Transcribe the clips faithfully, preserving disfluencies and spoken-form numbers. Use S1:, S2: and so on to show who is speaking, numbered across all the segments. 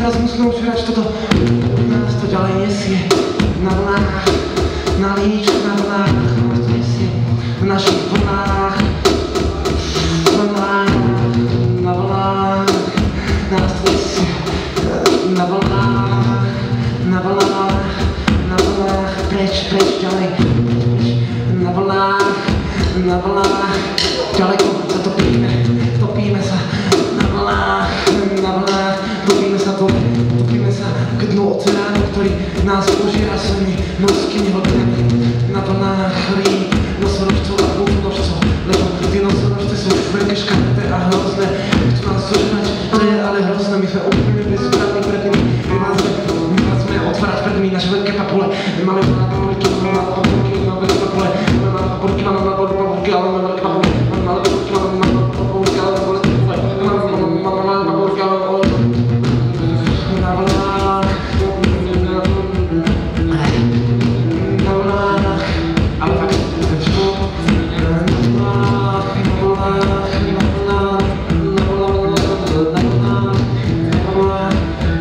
S1: teraz musíme užívať toto. Nás to ďalej nesie na vlnách, na líčku, na vlnách, nás to nesie v našich vlnách, vlnách, na vlnách, nás to nesie na vlnách, na vlnách, na vlnách, preč, preč, ďalej, preč, na vlnách, na vlnách, ďaleko sa topíme, topíme sa na vlnách, na vlnách, topíme sa to, topíme sa k dnu oceánu, ktorý nás požiera svojimi morskými hlbinami. Na vlnách rýb, nosorožcov a pôvodnožcov, lebo tie nosorožce sú veľké škaredé a hrozné, chcú nás zožrať, ale, ale hrozné, my sme úplne bezprávni pred nimi, my máme otvárať pred nimi naše veľké papule, my máme veľké papulky, máme malé papulky, máme veľké papule, máme malé papulky, máme malé papulky, ale máme veľké papule, máme malé papulky, máme malé papulky, ale máme veľké papule, máme malé papulky, ale máme veľké papule, na vlnách, na vlnách, ale fakt, na vlnách, na vlnách, na vlnách, na vlnách, na vlnách, na vlnách.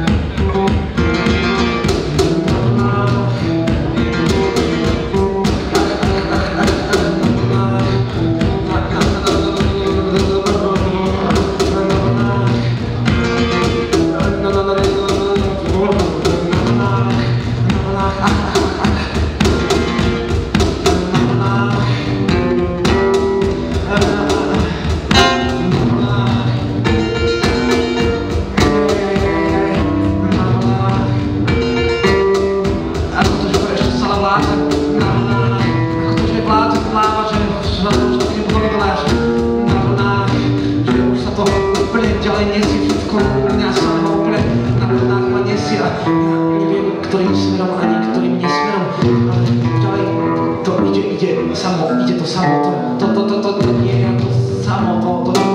S1: Ktorým smerom ani ktorým nesmerom, ale ďalej to ide, ide samo, ide to samo, to, to, to, to, to, to nie je to samo, to, to, to,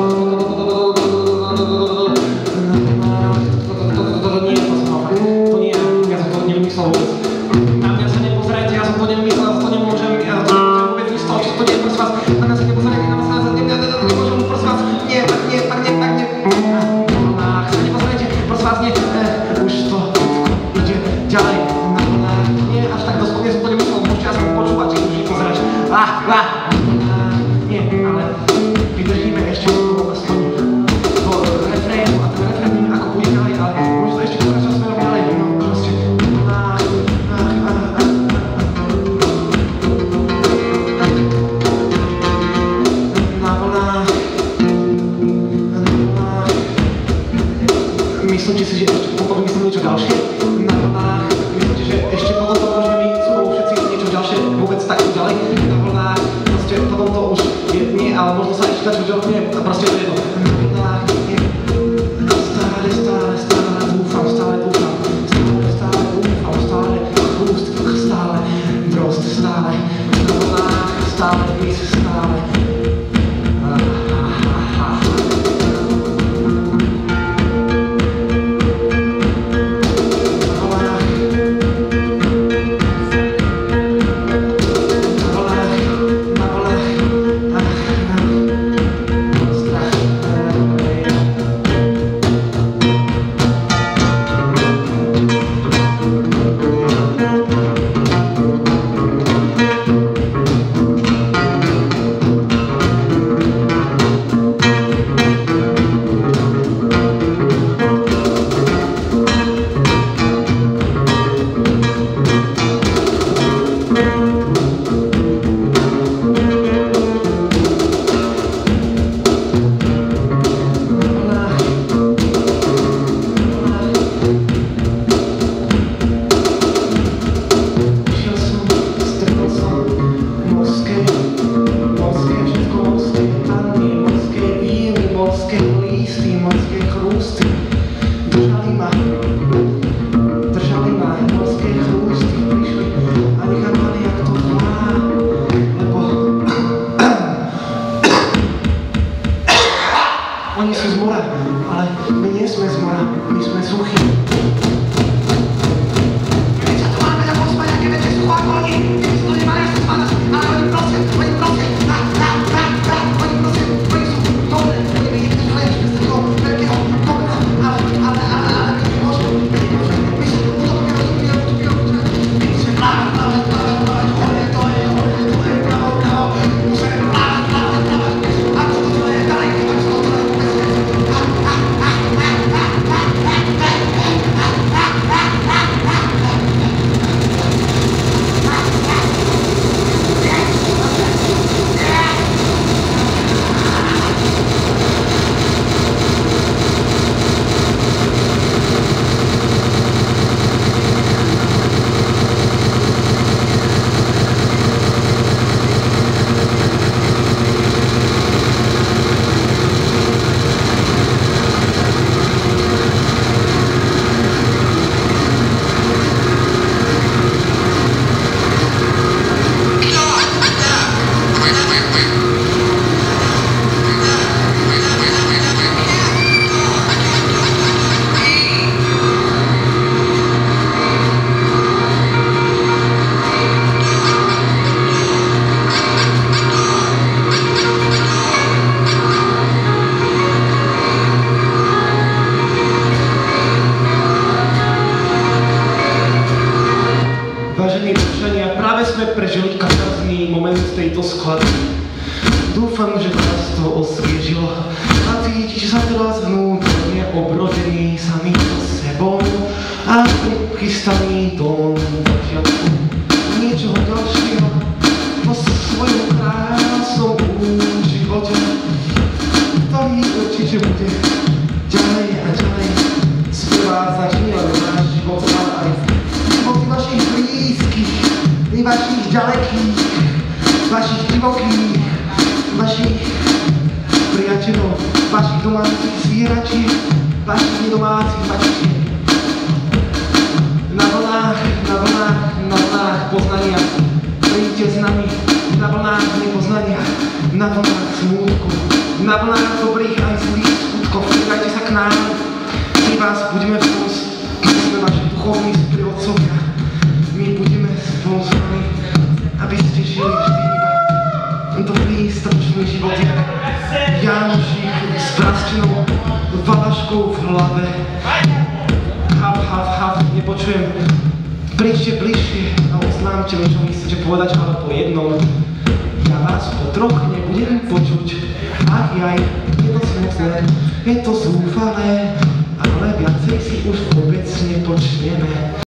S1: to nie je to samo, to nie je, ja som to nevymyslel vôbec. Na mňa sa nepozerajte, ja som to nevymyslel, ja to nemôžem, ja to nemôžem vôbec vystať, to nie je prosím vás, na mňa sa nepozerajte, na mňa sa nemôžem, prosím vás, nie, tak nie, tak nie, tak nie, na sa nepozerajte, prosím vás, nie, už to ďalej, na vlnách, nie, až tak doslovne som to nemyslel, môžete aspoň počúvať, či už pozerať. Ah, ah, nie, ale vydržíme ešte aspoň do refrénu a ten refrén neviem, ako bude ďalej, ale môžu to ešte pokračovať smerom ďalej, no proste. Ah, ah, ah, ah. Na vlnách, na vlnách. Myslíte si, že ešte potom myslím niečo ďalšie? Na vlnách, myslíte, že ešte potom to môžeme my spolu všetci niečo ďalšie vôbec takto ďalej? Na vlnách, proste potom to už je, nie, ale možno sa ešte dať, že nie, proste to je jedno. Na vlnách, nie, stále, stále, stále dúfam, stále dúfam, stále, stále dúfam, stále chúst, stále drost, stále, na vlnách, stále mis, stále. Strach. schody. Dúfam, že vás to osviežilo a cítiš sa teraz vnútorne obrodený samým so sebou a prichystaný do začiatku niečoho ďalšieho vo svojom krásnom živote, ktorý určite bude ďalej a ďalej sprevázať nielen náš život, ale aj životy vašich blízkych, vašich ďalekých, vašich divokých, vašich priateľov, vašich domácich zvieračiek, vašich nedomácich mačičiek. Na vlnách, na vlnách, na vlnách poznania príďte s nami, na vlnách nepoznania, na vlnách smútku, na vlnách dobrých aj zlých skutkov. Pridajte sa k nám, my vás budeme pomôcť, my sme vaši duchovní sprievodcovia. My budeme spolu s vami, aby ste žili vždy iba dobrý, stručný život, jak Jánošík s prastenou valaškou v hlave. Hav, hav, hav, nepočujem. Príďte bližšie a oznámte mi, čo mi chcete povedať, ale po jednom. Ja vás po troch nebudem počuť. Ach jaj, je to smutné, je to zúfalé, ale viacej si už vôbec nepočneme.